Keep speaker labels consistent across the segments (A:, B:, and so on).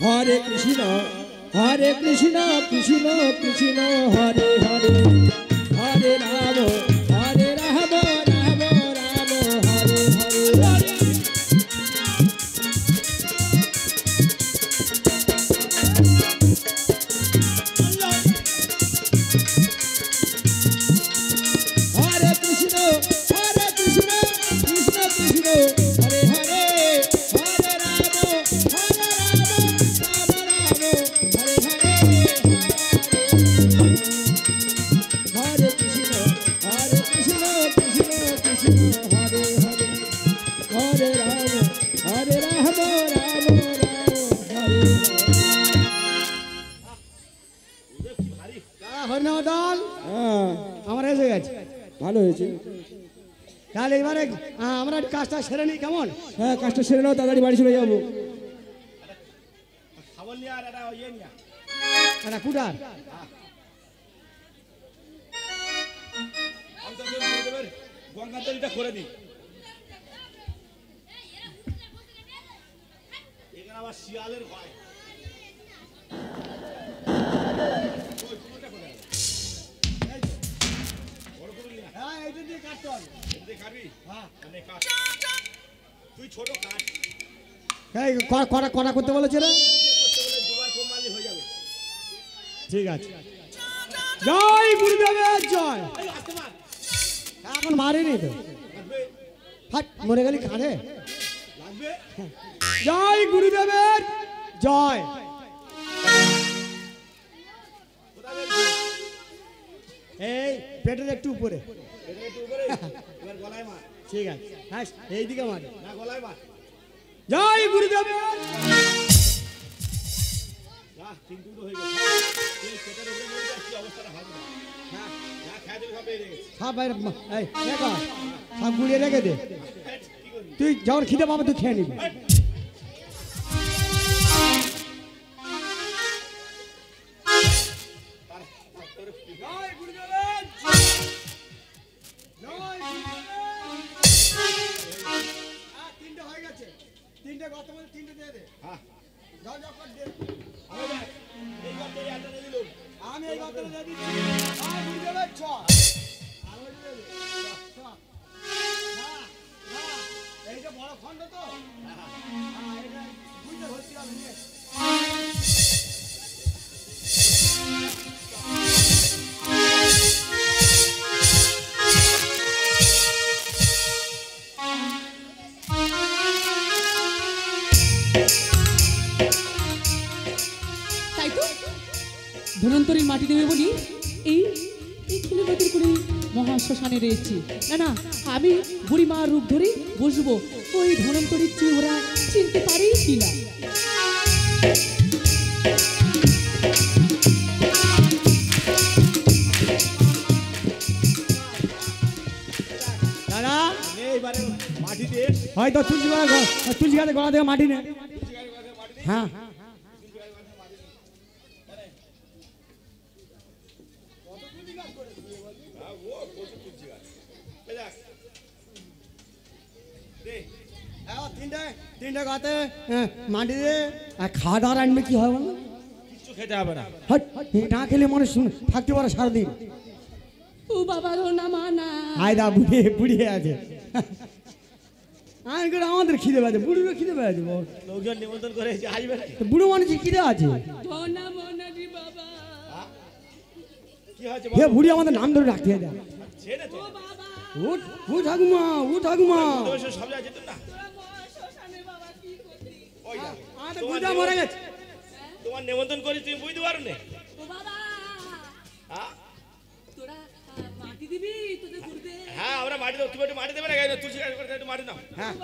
A: হরে কৃষ্ণ কৃষ্ণ কৃষ্ণ হরে হরে হরে রাম হরে রাম রাম রাম হরে হরে ভালো হয়েছে। তাহলে এবারে আমরা কাজটা সেরে নিই কেমন? হ্যাঁ কাজটা সেরে নাও, তাড়াতাড়ি বাড়ি চলে যাবো। কুটার
B: গঙ্গাতলিটা করে দিই। এখানে আবার শিয়ালের ভয়।
A: কড়া করতে বলেছে না? ঠিক আছে। জয় গুরুদেবের জয়। এখন মারেনি তো, মরে গেলি কাঁধে। জয় গুরুদেবের জয়। এই পেটের একটু উপরে। ঠিক আছে, এইদিকে মারে। জয় গুরুদেবের। সব গুড়িয়ে রেখে দে, তুই যখন খিদে পাবো তুই খেয়ে নিবি। তিনটে গত বলে তিনটে দিয়ে দে। আমি এই গত দিয়ে দিচ্ছি। এইটা বড় খন্ড তো, বুঝতে হচ্ছে আমি।
C: ধনন্তরীর মাটি দেবে বলি এই কিলোমিটার করে মহাশ্মশানে রয়েছে। না না, আমি বুড়িমার রূপ ধরে বসবো, ওই ধনন্তরীর চেয়ে ওরা চিনতে পারে কিনা।
A: দাদা হয়তো তুলসী গাছে গলা থেকে মাটি নে। হ্যাঁ তিনটে গাতে মাটি দিয়ে খাওয়া দাওয়ার আনবে কি হবে না?
B: কিছু খেতে হবে না,
A: না খেলে মানুষ থাকতে পারে সারাদিন।
C: ও বাবা না মা না,
A: আয়দা বুড়িয়ে আছে। আমাদের খিদে পাচ্ছে, বুড়িরও খিদে পাচ্ছে।
B: লোকজন নিমন্ত্রণ করে আসবে,
A: বুড়ো মানুষের খিদে আছে। বুড়ি আমাদের নাম ধরে রাখতে দেয়। ও ঠাকুমা, ও ঠাকুমা, মরে গেছে।
B: তোমার নিমন্ত্রণ করি তুমি বুঝতে পারো না। হ্যাঁ আমরা মাটি দেবো, তুমি একটু মাটি দেবে না, তুলসী গাছ করে একটু মাটি নাও। হ্যাঁ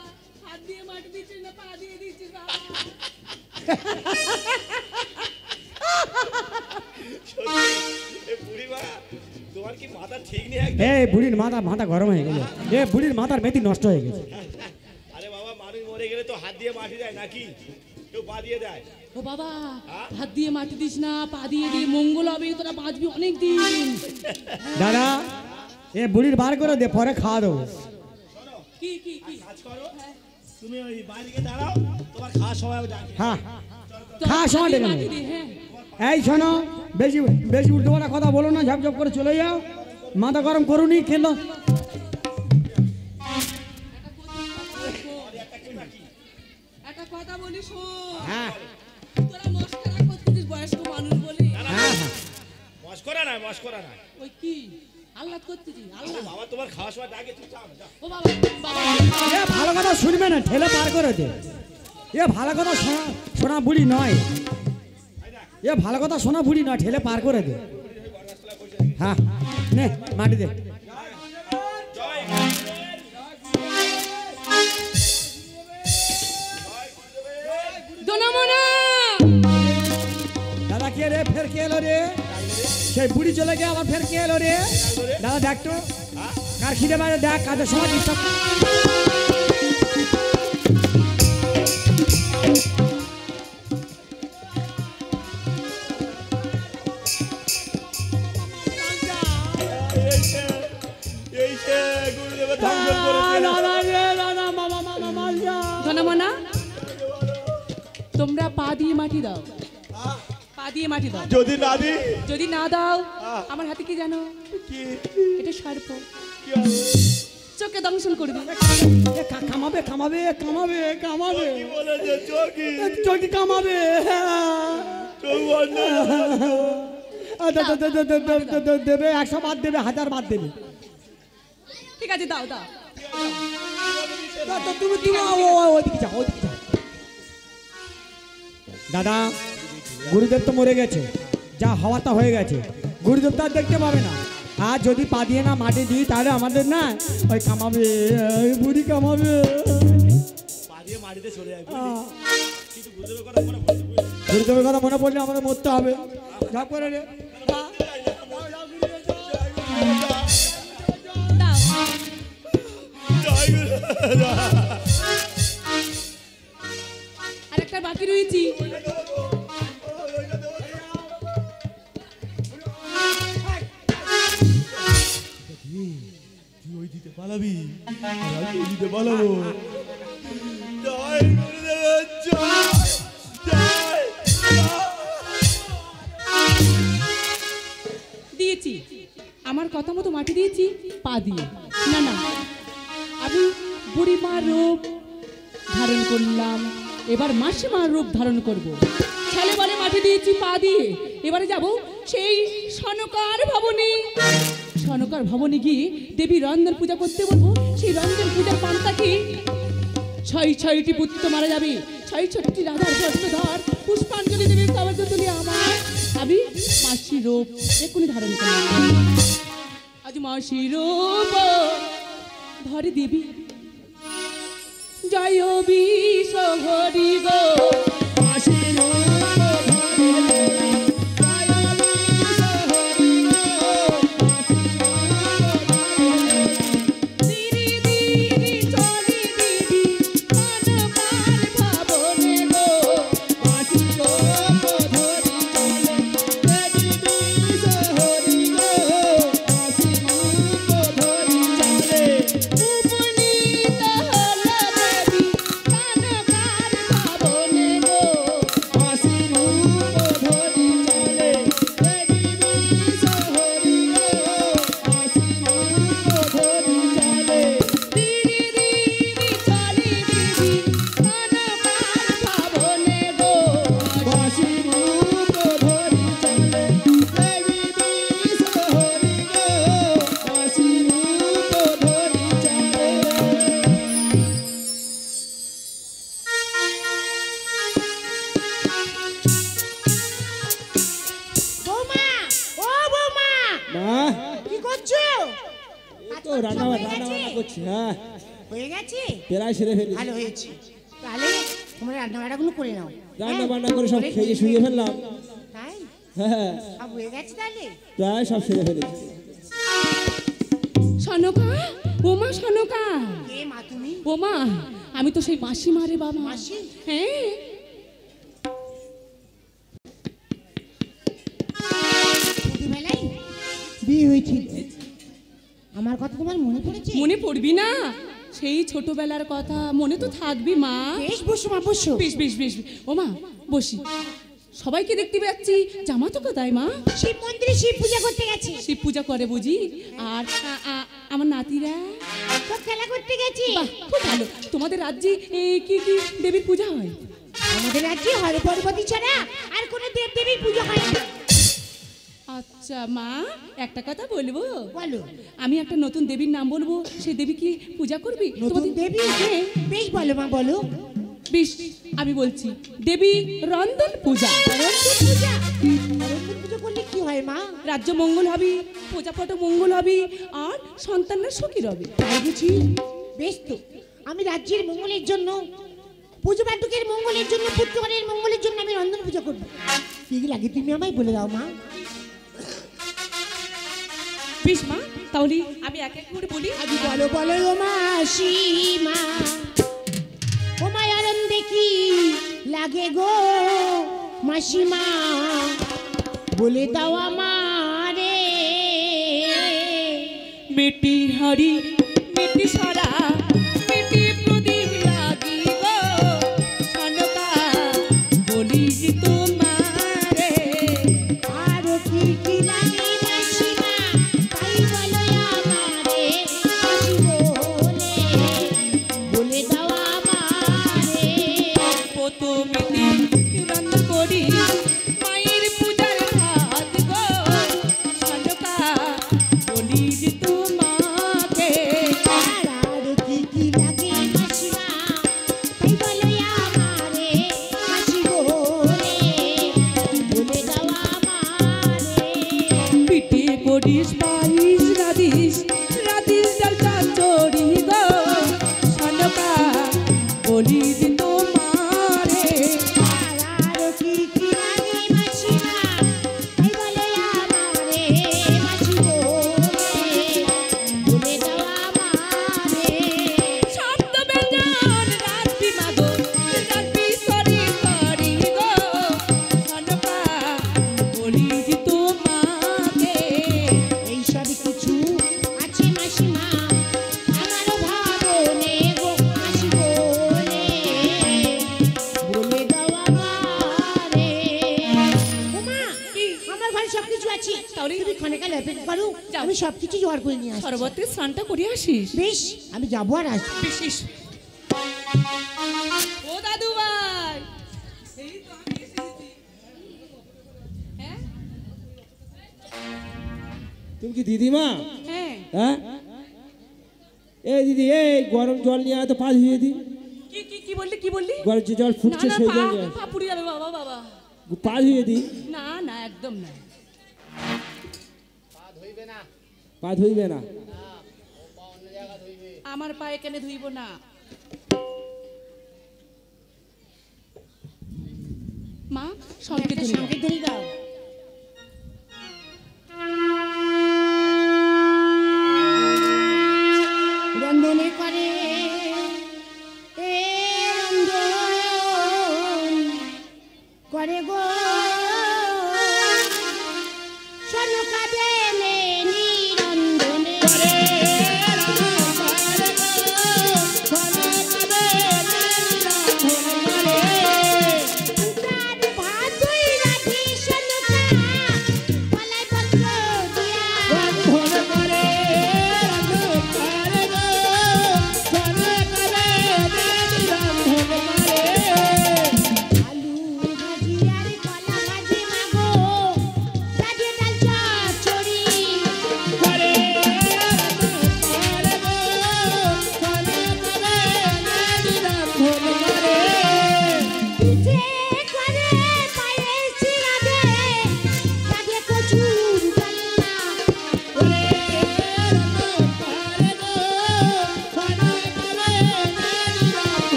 B: তোমার কি মাথা ঠিক নেই?
A: বুড়ির মাথা গরম হয়ে গেছে, বুড়ির মাথার মেথি নষ্ট হয়ে গেছে।
B: আরে বাবা, মানুষ মরে গেলে তো হাত দিয়ে মাটি দেয় নাকি, কেউ পা দিয়ে দেয়?
C: ও বাবা, হাত দিয়ে মাটি দিস না, পা দিয়ে দিয়ে মঙ্গল হবে, তোরা বাঁচবি অনেক দিন।
A: দাদা বুড়ির বার করে দে, পরে খাওয়া দেবো।
C: কি কি কি
B: কাজ করো, তুমি ওই বাইরে গিয়ে দাঁড়াও, তোমার খাওয়ার সময় আমি ডাকি।
A: হ্যাঁ
C: তো
A: খাওয়ার সময়
C: হাতে
A: ডেকে
C: মাটি
A: নেবো।
C: দিই, হ্যাঁ।
A: এই শোনো, বেশি বেশি উল্টো পাল্টা কথা বলো না, ঝাপঝাপ করে চলে যাও, মাথা গরম করুনি খেলো।
C: একটা কথা বলি শোন,
A: হ্যাঁ
C: তোরা মস্করা করছিস বয়স্ক মানুষ বলি।
A: হ্যাঁ হ্যাঁ
B: মস্করা না, মস্করা না।
C: ওই কি আল্লাহ করছিস আল্লাহ?
B: বাবা তোমার খাওয়ার সময় ডাকে, তুমি যাও না।
C: ও বাবা বাবা
A: এ ভালো কথা শুনবে না, ঠেলে পার করে দে। এ ভালো কথা শোনা শোনা বুড়ি নয়, এ ভালো কথা শোনা বুড়ি নয়, ঠেলে পার করে দে। হ্যাঁ নে মাটি দে।
C: দোনামনা
A: দাদা কে রে, ফের কে এলো রে? সেই বুড়ি চলে গিয়ে আবার ফের কে এলো রে? দাদা দেখ তো কার খিদে বাজে, দেখ কাজের সময় ডিস্টার্ব।
B: এই সে গুরুদেবের দংশন করেছে।
A: দাদা রে দাদা, মামা মামা মাল যা।
C: দোনামনা তোমরা পা দিয়ে মাটি দাও, পা দিয়ে মাটি দাও।
B: যদি না দি
C: যদি না দাও আমার হাতে কি জানো?
B: কি
C: এটা সর্প,
B: কি হবে?
C: চোখে দংশন করবে।
A: এ কামাবে কামাবে কামাবে কামাবে,
B: কি বলেছে চোখি?
A: চোখি কামাবে।
B: চোখ বন্ধ।
A: দেবে 100 বাদ দেবে, 1000 বাদ দেবে।
C: ঠিক আছে দাও দাও।
A: তুমি তুমি ওইদিকে যাও, ওইদিকে যাও। দাদা গুরুদেব তো মরে গেছে, যা হওয়া তা হয়ে গেছে, গুরুদেব তো আর দেখতে পাবে না। আর যদি পা দিয়ে না মাটি দিই তাহলে আমাদের না ওই কামাবে, ওই বুড়ি কামাবে।
B: পা দিয়ে মাটিতে চলে যায়, বুঝলি? কিন্তু গুরুদেবের কথা মনে পড়ছে, বুঝলি?
A: গুরুদেবের কথা মনে পড়লে আমাদের মরতে হবে। ঝাপ করে রে।
C: দাও।
B: জয় গুরু।
C: আর একটা বাকি রয়েছি।
B: তুই ওই দিতে পালাবি, আর আমি ওই দিতে পালাবো। জয় গুরুদেব, জয় জয়।
C: দিয়েছি আমার কথা মতো মাটি দিয়েছি পা দিয়ে। না না আমি বুড়িমার রূপ ধারণ করলাম, এবার মাসিমার রূপ ধারণ করব। ছেলে বলে মাটি দিয়েছি পা দিয়ে, এবারে যাব সেই সনকার ভবনে। সনকার ভবনে গিয়ে দেবী রন্ধন পূজা করতে বলবো। সেই রন্ধন পূজার পান্তা কি? 6টি পুত্র মারা যাবে, 6টি রাধার প্রশ্নধর পুষ্পাঞ্জলি দেবে সবার তুলি আমার। আমি মাসি রূপ এক্ষুনি ধারণ করলাম। আজ মাসি রূপ ধরে দেবী জয় বিষ হরি গো। মাসি রূপ ধরে জয় বিষ হরি গো। দিদি দিদি চলি দিদি অনকার ভাবনে গো। মাসি রূপ ধরে চলে দেবী বিষ হরি গো। মাসি রূপ ধরে চলে উপনীত হল দেবী অনকার ভাবনে গো। মাসি রূপ ধরে চলে দেবী বিষ হরি গো। মাসি রূপ ধরে চলে দিদি দিদি চলি দিদি অনকার ভাবনে গো। মাসি রূপ ধরে চলে দেবী বিষ হরি গো। মাসি রূপ ধরে চলে।
D: বৌমা, ও বৌমা,
A: মা
D: কি করছো?
A: তো রান্না করছি। হ্যাঁ
D: হয়ে গেছে?
A: প্রায় সেরে ফেলি,
D: ভালো হয়েছে। তাহলে তোমরা রান্না বান্নাগুলো করে নাও।
A: রান্না
D: হ্যাঁ?
A: বান্না করে সব
D: করে
A: খেয়ে শুয়ে ফেললাম।
D: তাই
A: হ্যাঁ
D: সব হয়ে গেছে তাহলে?
A: প্রায় সব সেরে ফেলেছি।
C: সনকা ওমা সনকা
D: কে মা তুমি?
C: ওমা আমি তো সেই মাসিমা রে বাবা।
D: মাসি?
C: হ্যাঁ
D: ছোটবেলায় বিয়ে হয়েছিল, আমার কথা তোমার মনে পড়েছে?
C: মনে পড়বি না? সেই ছোটবেলার কথা মনে তো থাকবি মা।
D: বেশ বসো মা বসো।
C: বেশ বেশ বেশ ও মা বসি। সবাইকে দেখতে পাচ্ছি, জামা তো কোথায় মা?
D: শিব মন্দিরে শিব পূজা করতে গেছে।
C: শিব পূজা করে বুঝি? আর আমার নাতিরা
D: সব খেলা করতে গেছে।
C: বাহ, খুব ভালো। তোমাদের রাজ্যে কি কি দেবীর পূজা হয়?
D: আমাদের রাজ্যে হর পার্বতী ছাড়া আর কোনো দেব দেবীর পূজা হয় না।
C: আচ্ছা মা, একটা কথা বলবো?
D: বলো।
C: আমি একটা নতুন দেবীর নাম বলবো, সেই দেবী কি পূজা করবি?
D: নতুন
C: তোমাদের-
D: দেবী?
C: হ্যাঁ।
D: বেশ বলো মা বলো।
C: বেশ, আমি বলছি দেবী রন্ধন পূজা।
D: রন্ধন পূজা? রন্ধন পূজা করলে কি হয় মা?
C: রাজ্য মঙ্গল হবে, প্রজাপট মঙ্গল হবে, আর সন্তানরা সুখী হবে।
D: তাই বুঝি? বেশ তো, আমি রাজ্যের মঙ্গলের জন্য, পুজো পাঠকের মঙ্গলের জন্য, পুত্রগণের মঙ্গলের জন্য আমি রন্ধন পূজা করবো। কি লাগে তুমি আমায় বলে দাও মা।
C: বেশ মা, তাহলে আমি এক এক করে বলি।
D: আজ বলো বলো ও মাসিমা, ও মায়ারন দেখি লাগে গো মাসিমা, বলে দাও আমারে।
C: মেটি হাড়ি মেটি সরা মেটি প্রদীপ লাগি গো সনকা বলি যে তোমারে।
D: আরো কি কি লাগে মাসিমা, তাই বলো আমারে। মাসি বলে দাও আমারে।
C: প্রথমেতে রান্না করি মায়ের পূজার ভাত গো সনকা বলি যে তোমাকে।
D: আরো কি কি লাগে মাসিমা, তাই বলো আমারে। মাসি বলে দাও আমারে।
C: পিঠে করিস পাইস রাধিস রাধিস ডাল চচ্চড়ি গো সনকা বলি যে তোমারে।
D: আরো কি কি লাগে মাসিমা, তাই বলো আমারে। মাসি বলে দাও আমারে।
C: শব্দ ব্যঞ্জন রাত্রি মাগো রাত্রি সরি সরি গো সনকা বলি যে তোমাকে।
D: এই সব কিছু আছে মাসিমা, আমারও ভাবনে গো। মাসি বলে দাও আমারে। ওমা, আমার ঘরে সব কিছু আছে,
C: তাহলে
D: তুমি ক্ষণেকাল অপেক্ষা করো,
C: যাও।
D: আমি সব কিছু জোগাড় করে নিয়ে আসছি।
C: সরবতে স্নানটা করে আসিস।
D: বেশ, আমি যাবো আর আসবো।
C: বিশেষ ও দাদু ভাই, এই তো আমি এসেছি। হ্যাঁ
B: তুমি কি দিদিমা?
C: হ্যাঁ,
B: হ্যাঁ, এই দিদি, এই গরম জল নিয়ে আয় তো, পা ধুয়ে দি।
C: কি কি কি বললি কি বললি?
B: গরম যে জল
C: না
B: ফুটছে
C: না,
B: সেই
C: পা
B: জল নিয়ে আয়।
C: পা পুড়ে যাবে বাবা বাবা।
B: পা ধুয়ে দি।
C: না না, একদম না।
B: পা ধুইবে না।
C: আমার পা এখানে ধুইব না। মা সঙ্গে
D: একটা
C: ধরে দাও।
D: সঙ্গে ধরে দাও। রন্ধনে করে এ রন্ধন করে গো সনকা বেলে নিরন্ধনে করে। আলু ভাজি আর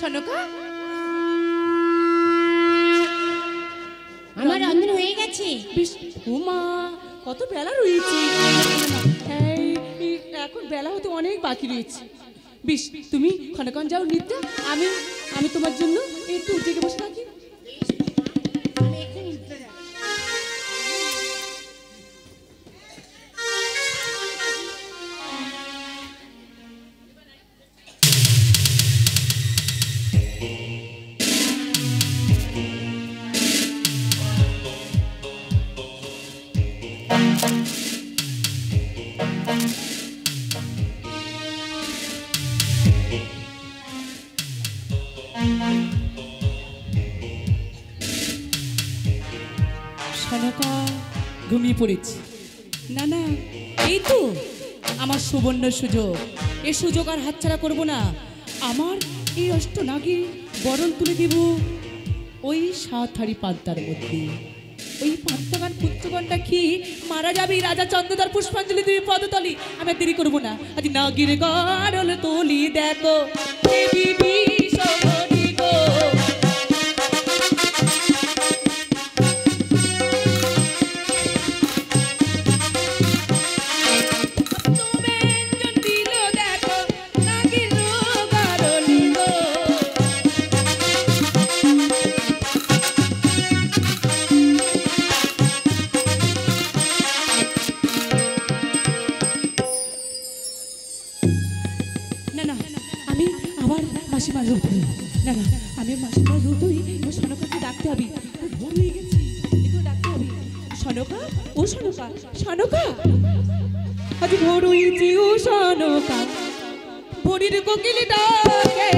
C: সনকা
D: আমার রন্ধন হয়ে গেছে।
C: বেশ উমা কত বেলা রয়েছে। এই এখন বেলা হতে অনেক বাকি রয়েছে। বেশ তুমি ক্ষণকান যাও নিতে, আমি আমি তোমার জন্য একটু জেগে বসে থাকি।
D: আমি এক্ষুনি নিতে যাচ্ছি।
C: সনকা ঘুমিয়ে পড়েছি। না না এই তো আমার সুবর্ণ সুযোগ, এই সুযোগ আর হাতছাড়া করবো না। আমার এই অষ্টনাগী বরণ তুলে দেব ওই 7 হাড়ি পান্তার মধ্যে। ওই পান্তাগান পুত্রগণটা কি মারা যাবে রাজা চন্দ্রদার পুষ্পাঞ্জলি দেবী পদতলি। আমি আর দেরি করবো না, আজ নাগির গড়ল তলি দেখো দেবী বিষমণি গো। মাসিমার রূপ ধরি, না না আমি মাসিমার রূপ ধরি। সনকাকে ডাকতে হবে, ভোর হয়ে গেছে, এগুলো ডাকতে হবে। সনকা ও সনকা, সনকা আজ ভোর হয়েছে ও সনকা, ভোরের কোকিল ডাকে।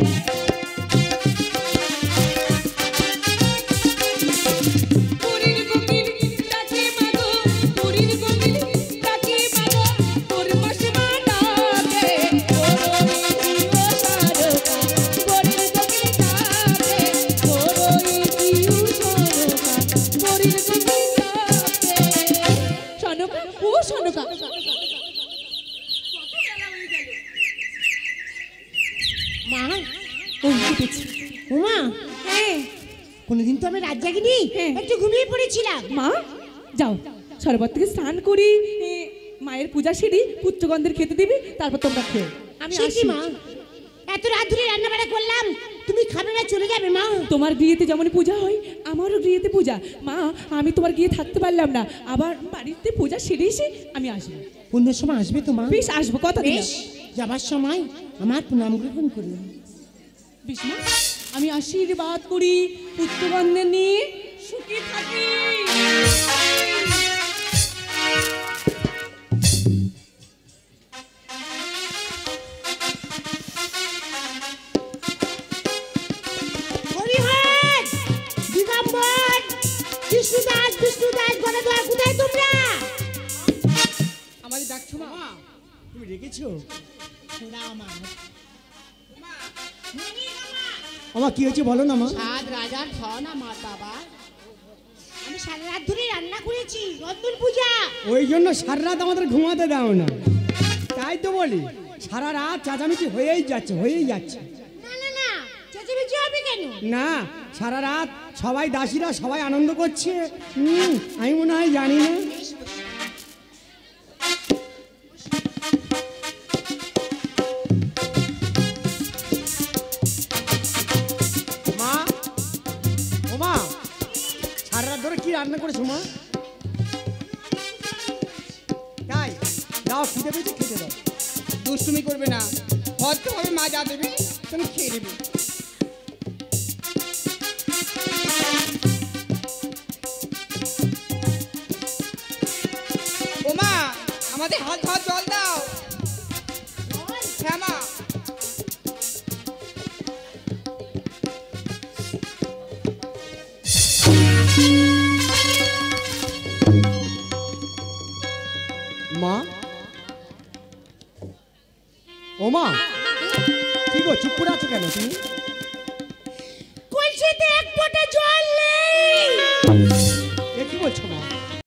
D: মা
C: ওই উঠেছি।
D: উমা,
C: হ্যাঁ
D: কোনোদিন তো আমি রাত জাগিনি,
C: হ্যাঁ।
D: একটু ঘুমিয়ে পড়েছিলাম।
C: মা যাও সরবত থেকে স্নান করি, মায়ের পূজা সেরি পুত্রগণদের খেতে দিবি, তারপর তোমরা খেয়ে আমি
D: সে কি
C: আসি।
D: মা, এত রাত ধরে রান্না বান্না করলাম, তুমি খাবে না চলে যাবে মা?
C: তোমার বিয়েতে যেমন পূজা হয় আমারও বিয়েতে পূজা। মা আমি তোমার গিয়ে থাকতে পারলাম না, আবার বাড়িতে পূজা সেরে এসে আমি আসবো।
D: অন্য সময় আসবে তো মা?
C: বেশ আসবো, কথা দিলাম।
D: বেশ, যাবার সময় আমার প্রণাম গ্রহণ করলাম।
C: বেশ মা আমি আশীর্বাদ করি, পুত্রগণদের নিয়ে সুখী থাকি।
D: হরিহর, দিগম্বর, বিষ্ণুদাস, বিষ্ণুদাস, গণধর, কোথায় তোমরা?
C: আমাদের ডাকছো মা?
A: তুমি রেখেছো? আমার কি হয়েছে বলো না মা।
D: সাত রাজার ধনা মা বাবা, আমি সারা রাত ধরে রান্না করেছি, রন্ধন পূজা।
A: ওই জন্য সারা রাত আমাদের ঘুমাতে দাও না, তাই তো বলি সারা রাত চেঁচামেচি হয়েই যাচ্ছে, হয়েই যাচ্ছে।
D: না না না, চেঁচামেচি হবে কেন?
A: না, সারা রাত সবাই দাসীরা সবাই আনন্দ করছে, আমি মনে হয় জানি না। মা, ও মা, সারা রাত ধরে কি রান্না করেছো মা? তাই দাও, খিদে পেয়েছে, খেতে দাও।
E: দুষ্টুমি করবে না, ভদ্রভাবে মা যা দেবে তুমি খেয়ে নেবে। ও মা, আমাদের হাত ধোয়ার জল দাও। হ্যাঁ মা।
A: মা, ও মা, কি গো চুপ করে আছো কেন তুমি?
D: কলসিতে এক ফোঁটা জল নেই।